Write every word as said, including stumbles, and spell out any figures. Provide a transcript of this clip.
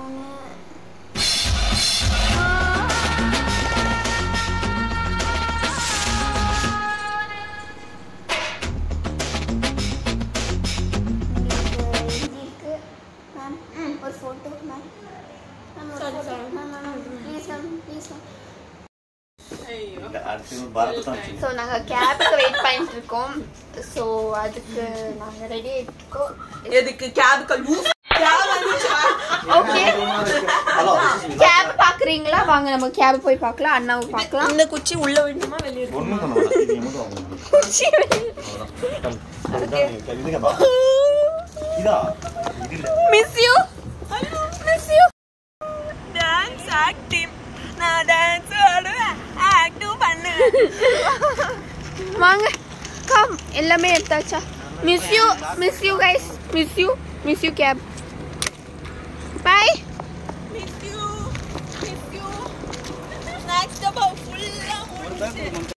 ஒரு photo ma'am. Sorry sorry. Ma'am ma'am please ma'am please ma'am. ஐயோ அடுத்து பாரத் தான். சோ நாங்க கேப்க்கு வெயிட் பண்ணிட்டு இருக்கோம். சோ அதுக்கு நாங்க ரெடி ஆயிட்டோம். எதுக்கு கேப்க்கு லூஸ் கேப் வந்துச்சா? ஓகே. ஹலோ கேப் பாக்குறீங்களா? வாங்க நம்ம கேப் போய் பார்க்கலாம். அண்ணாவை பார்க்கலாம். இந்த குச்சி உள்ள விடணுமா வெளிய? ஒண்ணும் பண்ண வேண்டாம். இது எமோட் வாங்க. குச்சி வெளிய. ஓகே. இதுங்க பா. இதா. இது miss you. Miss you. Dance active. நான் டான்ஸ் ஆடுவேன். ஆக்டிவ் பண்ணு. வாங்க. கம் எல்லாமே எடுத்தாச்சா? Miss you. Miss you guys. Miss you. Miss you cab. Bye. Miss you. Miss you. Snacks டப்பா ஃபுல்லா முடிச்சு.